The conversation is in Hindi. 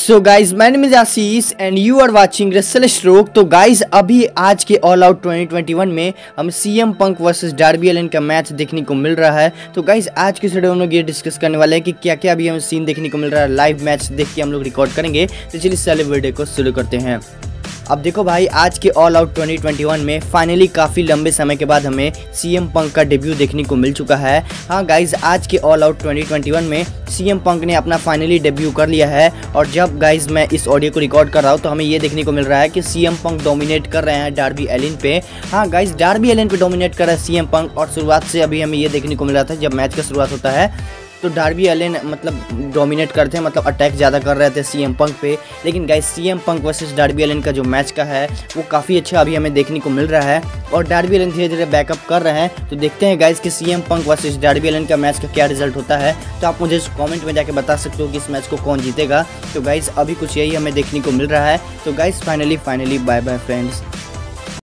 So guys my name is Ashish and you are watching Wrestle Stroke. तो गाइज अभी आज के ऑल आउट 2021 में हम CM Punk versus Darby Allin का मैच देखने को मिल रहा है। तो गाइज आज के वीडियो में हम लोग ये डिस्कस करने वाले हैं कि क्या क्या अभी हमें सीन देखने को मिल रहा है। लाइव मैच देख के हम लोग रिकॉर्ड करेंगे। तो चलिए सारे वीडियो को शुरू करते हैं। अब देखो भाई, आज के ऑल आउट 2021 में फाइनली काफ़ी लंबे समय के बाद हमें सीएम पंक का डेब्यू देखने को मिल चुका है। हाँ गाइज, आज के ऑल आउट 2021 में सीएम पंक ने अपना फाइनली डेब्यू कर लिया है। और जब गाइज मैं इस ऑडियो को रिकॉर्ड कर रहा हूँ तो हमें ये देखने को मिल रहा है कि सीएम पंक डोमिनेट कर रहे हैं डार्बी एलिन पे। हाँ गाइज, डार्बी एलिन पे डोमिनेट कर रहा है सीएम पंक। और शुरुआत से अभी हमें ये देखने को मिल रहा था, जब मैच का शुरुआत होता है तो डार्बी एलिन मतलब डोमिनेट करते हैं, मतलब अटैक ज़्यादा कर रहे थे सीएम पंक पे। लेकिन guys CM Punk versus Darby Allin का जो मैच का है वो काफ़ी अच्छा अभी हमें देखने को मिल रहा है। और डार्बी एलिन धीरे धीरे बैकअप कर रहे हैं। तो देखते हैं गाइस कि CM Punk versus Darby Allin का मैच का क्या रिजल्ट होता है। तो आप मुझे कमेंट में जाके बता सकते हो कि इस मैच को कौन जीतेगा। तो गाइस अभी कुछ यही हमें देखने को मिल रहा है। तो guys finally bye bye friends.